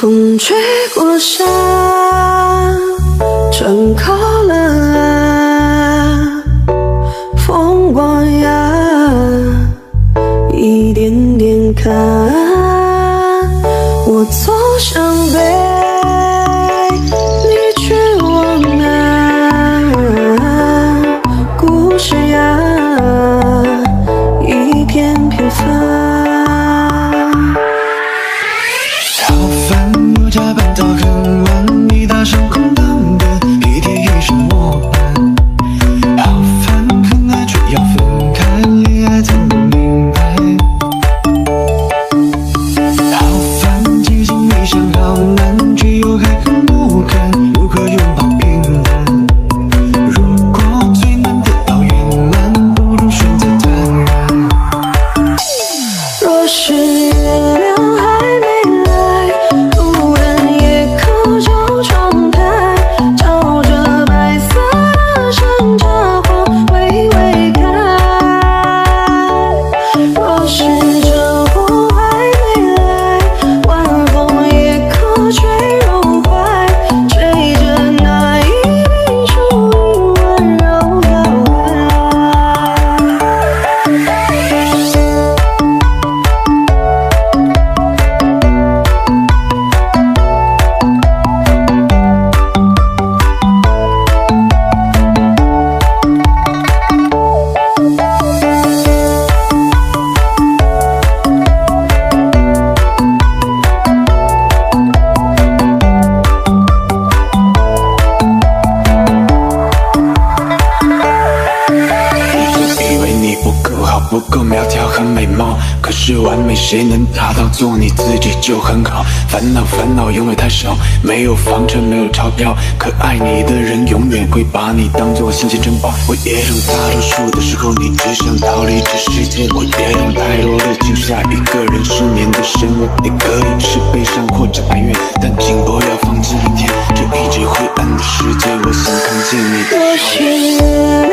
风吹过沙，正靠了岸，风光呀，一点点看，我走向北，你去往南，故事呀，一片片翻。 加班到很晚，你大声空荡的一天一生模板，好烦，很爱却要分开，恋爱才能明白。好烦，激情理想好难，却又还很不堪，如何拥抱平淡？如果最难得到圆满，不如选择坦然。 若是月亮还没来，窗台照着白色的山茶花微微开。若是这风还没来，晚风也可吹入怀，吹着那一笔属于温柔摇不够苗条和美貌，可是完美谁能达到？做你自己就很好。烦恼永远太少，没有房车没有钞票，可爱你的人永远会把你当作新鲜珍宝。我也懂大多数的时候你只想逃离这世界，我也懂太多的情下一个人失眠的深夜。你可以是悲伤或者哀怨，但请不要放弃明天这一直灰暗的世界。我想看见你的笑脸。